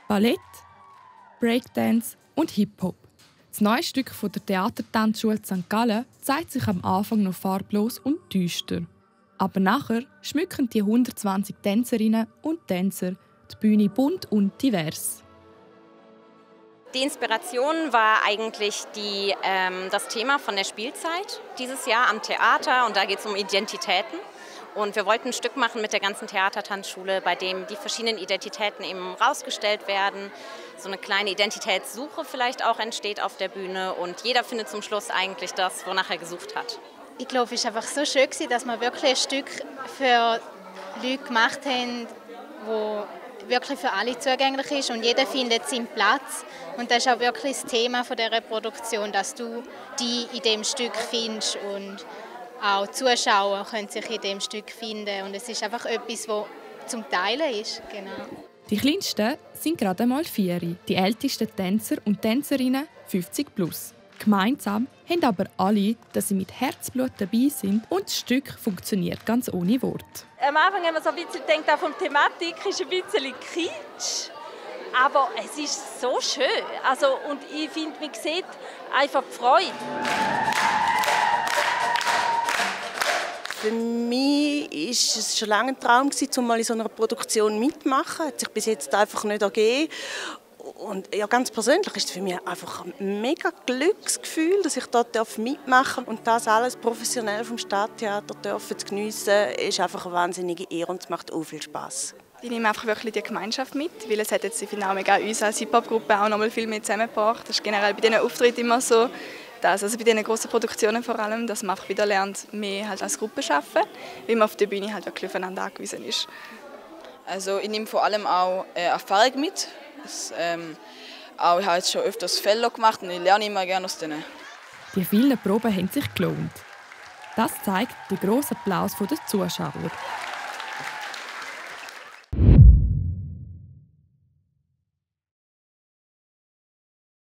Ballett, Breakdance und Hip-Hop. Das neue Stück von der Theatertanzschule St. Gallen zeigt sich am Anfang noch farblos und düster. Aber nachher schmücken die 120 Tänzerinnen und Tänzer die Bühne bunt und divers. Die Inspiration war eigentlich das Thema von der Spielzeit dieses Jahr am Theater, und da geht es um Identitäten. Und wir wollten ein Stück machen mit der ganzen Theatertanzschule, bei dem die verschiedenen Identitäten eben rausgestellt werden. So eine kleine Identitätssuche vielleicht auch entsteht auf der Bühne, und jeder findet zum Schluss eigentlich das, wonach er gesucht hat. Ich glaube, es war einfach so schön, dass wir wirklich ein Stück für Leute gemacht haben, wo wirklich für alle zugänglich ist und jeder findet seinen Platz. Und das ist auch wirklich das Thema dieser Produktion, dass du die in dem Stück findest, und auch Zuschauer können sich in dem Stück finden. Und es ist einfach etwas, das zum Teilen ist. Genau. Die Kleinsten sind gerade einmal 4, die ältesten Tänzer und Tänzerinnen 50 plus. Gemeinsam haben aber alle, dass sie mit Herzblut dabei sind, und das Stück funktioniert ganz ohne Wort. Am Anfang haben wir so ein bisschen gedacht, auch von der Thematik ist ein bisschen kitsch, aber es ist so schön. Also, und ich finde, man sieht einfach die Freude. Für mich war es schon lange ein Traum, um mal in so einer Produktion mitzumachen. Hat sich bis jetzt einfach nicht ergeben. Und ja, ganz persönlich ist es für mich einfach ein mega Glücksgefühl, dass ich dort mitmachen darf. Und das alles professionell vom Stadttheater zu geniessen, ist einfach eine wahnsinnige Ehre, und es macht auch viel Spass. Ich nehme einfach wirklich die Gemeinschaft mit, weil es hat jetzt, ich finde, auch mega uns als Hip-Hop-Gruppe auch noch mal viel mehr zusammengebracht. Das ist generell bei diesen Auftritten immer so, also bei diesen grossen Produktionen vor allem, dass man einfach wieder lernt, mehr halt als Gruppe zu arbeiten, weil man auf der Bühne halt wirklich aufeinander angewiesen ist. Also ich nehme vor allem auch Erfahrung mit. Ich habe jetzt schon öfters Fälle gemacht und ich lerne immer gerne aus denen. Die vielen Proben haben sich gelohnt. Das zeigt der grosse Applaus der Zuschauer.